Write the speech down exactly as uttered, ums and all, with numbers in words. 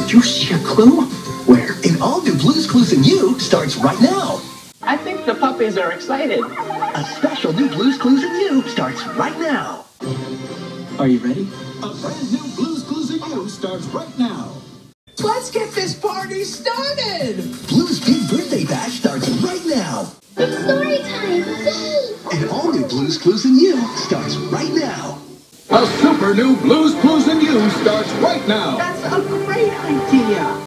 Did you see a clue? Where? An all-new Blue's Clues and You starts right now. I think the puppies are excited. A special new Blue's Clues and You starts right now. Are you ready? A brand new Blue's Clues and You starts right now. Let's get this party started! Blue's Big Birthday Bash starts right now. It's story time! Yay! An all-new Blue's Clues and You starts right now. A super new Blue's Clues and You starts right now. That's a great idea!